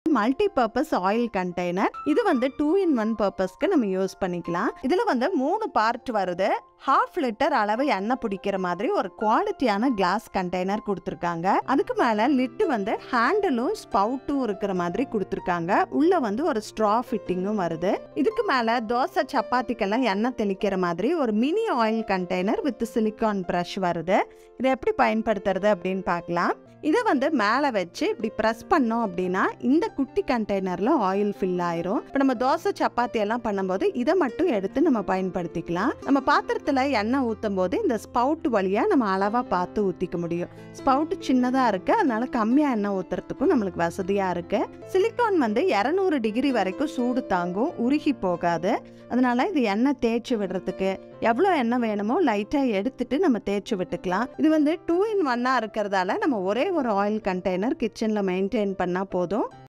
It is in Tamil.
Multi purpose oil container. இது வந்து 2 in 1 பர்பஸ்க்கு நம்ம யூஸ் பண்ணிக்கலாம். இதுல வந்து 3 பார்ட் வருது. 1/2 லிட்டர் அளவு எண்ணெய் பிடிக்கிற மாதிரி ஒரு குவாலிட்டியான கிளாஸ் கண்டெய்னர் கொடுத்துருக்காங்க. அதுக்கு மேல லிட்டு வந்து ஹேண்டிலும் ஸ்பவுட்டும் இருக்கிற மாதிரி கொடுத்துருக்காங்க. உள்ள வந்து ஒரு ஸ்ட்ரா ஃபிட்டிங்கும் வருது. இதுக்கு மேல தோசை சப்பாத்திக்கெல்லாம் எண்ணெய் தெளிக்கிற மாதிரி ஒரு mini oil container with silicone brush வருது. இதை எப்படி பயன்படுத்துறது அப்படின்னு பார்க்கலாம். இதை வந்து மேலே வச்சு இப்படி ப்ரெஸ் பண்ணோம் அப்படின்னா இந்த குட்டி கண்டெய்னரில் ஆயில் ஃபில் ஆயிரும். இப்போ நம்ம தோசை சப்பாத்தி எல்லாம் பண்ணும்போது இதை மட்டும் எடுத்து நம்ம பயன்படுத்திக்கலாம். நம்ம பாத்திரத்தில் எண்ணெய் ஊற்றும் போது இந்த ஸ்பவுட் வழியாக நம்ம அளவாக பார்த்து ஊற்றிக்க முடியும். ஸ்பவுட் சின்னதாக இருக்குது, அதனால கம்மியாக எண்ணெய் ஊற்றுறதுக்கும் நம்மளுக்கு வசதியாக இருக்குது. சிலிக்கான் வந்து 200 டிகிரி வரைக்கும் சூடு தாங்கும், உருகி போகாது. அதனால இது எண்ணெய் தேய்ச்சி விடுறதுக்கு எவ்வளோ எண்ணெய் வேணுமோ லைட்டாக எடுத்துட்டு நம்ம தேய்ச்சி விட்டுக்கலாம். இது வந்து 2 in 1 இருக்கிறதால நம்ம ஒரே ஒரு ஆயில் கண்டெய்னர் கிச்சனில் மெயின்டைன் பண்ணால் போதும்.